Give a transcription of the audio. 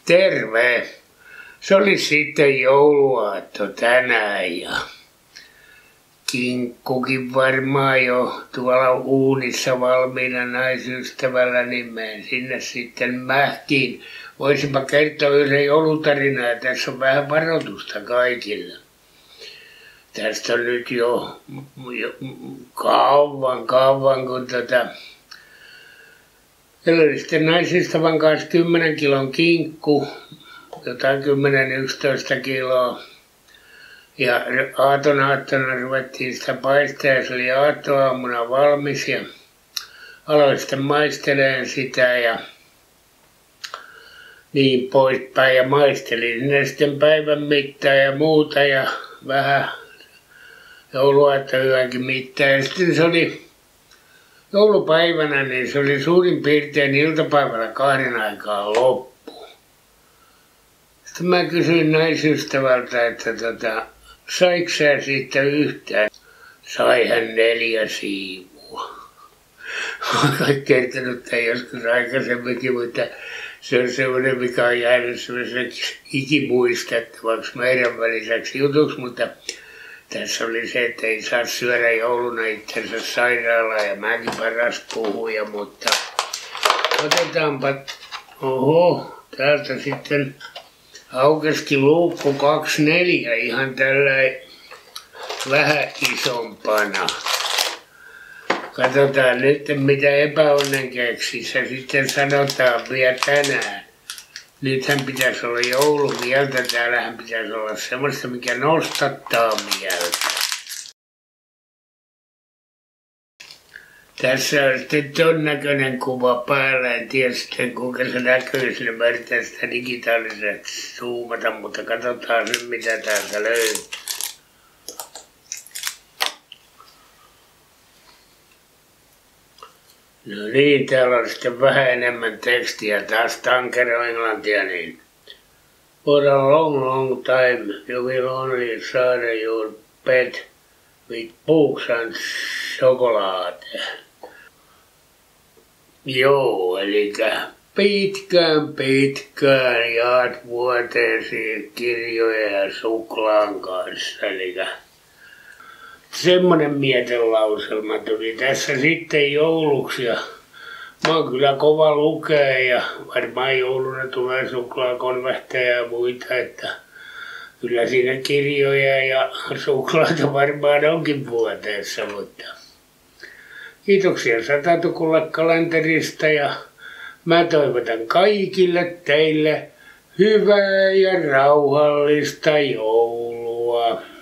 Terve. Se oli sitten jouluaatto tänään ja kinkkukin varmaan jo tuolla uunissa valmiina naisystävällä, niin menen sinne sitten mähkiin. Voisinpa kertoa yhden joulutarinaa ja tässä on vähän varoitusta kaikille. Tästä on nyt jo kauan kun meillä oli sitten naisystävän kanssa 10 kilon kinkku, jotain 10-11 kiloa. Ja aattona ruvettiin sitä paistaa ja se oli aattoaamuna valmis ja aloin sitten maisteleen sitä ja niin poispäin ja maistelin sinne sitten päivän mittaan ja muuta ja vähän jouluaattonyönkin mittaan. Ja sitten se oli joulupäivänä, niin se oli suurin piirtein iltapäivällä 2 aikaan loppu. Sitten mä kysyin naisystävältä, että saiko sä siitä yhtään? Sai hän 4 siivua. Olen kertonut tämän joskus aikaisemminkin, mutta se on semmoinen, mikä on jäänyt semmoiseksi ikimuistettavaksi meidän väliseksi jutuksi, mutta tässä oli se, että ei saa syödä jouluna itsensä sairaalaan ja mäkin paras puhuja, mutta otetaanpa, täältä sitten aukesikin luukku 24 ihan tällä vähän isompana. Katsotaan nyt mitä epäonnen keksissä sitten sanotaan vielä tänään. Nythän pitäisi olla joulumieltä, täällähän pitäisi olla semmoista, mikä nostattaa mieltä. Tässä on sitten ton näköinen kuva päällä, en tiedä sitten kuinka se näkyy, sillä mä yritän sitä digitaalisesti zoomata, mutta katsotaan nyt mitä täältä löytyy. No niin, täällä on sitten vähän enemmän tekstiä, taas tankeroenglantia, niin for a long time you will only share your pet with books and chocolate. Joo, eli pitkään jaat vuoteesi kirjoja ja suklaan kanssa, eli semmonen mietelauselma tuli tässä sitten jouluksi ja mä oon kyllä kova lukea ja varmaan jouluna tulee suklaakonvehteja ja muita, että kyllä siinä kirjoja ja suklaata varmaan onkin vuoteessa, mutta kiitoksia Satatukulle kalenterista ja mä toivotan kaikille teille hyvää ja rauhallista joulua.